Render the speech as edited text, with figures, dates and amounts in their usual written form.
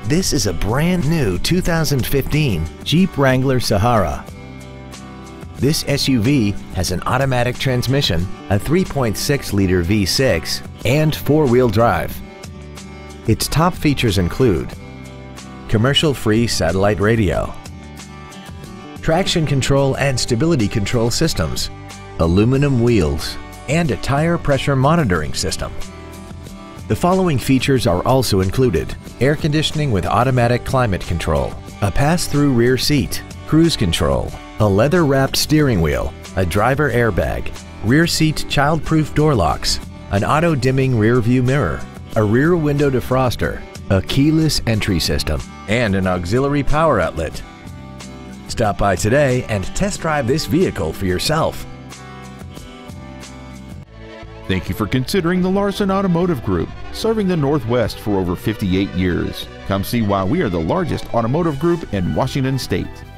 This is a brand new 2015 Jeep Wrangler Sahara. This SUV has an automatic transmission, a 3.6-liter V6, and four-wheel drive. Its top features include commercial-free satellite radio, traction control and stability control systems, aluminum wheels, and a tire pressure monitoring system. The following features are also included: air conditioning with automatic climate control, a pass-through rear seat, cruise control, a leather-wrapped steering wheel, a driver airbag, rear seat child-proof door locks, an auto-dimming rear-view mirror, a rear window defroster, a keyless entry system, and an auxiliary power outlet. Stop by today and test drive this vehicle for yourself. Thank you for considering the Larson Automotive Group, serving the Northwest for over 58 years. Come see why we are the largest automotive group in Washington State.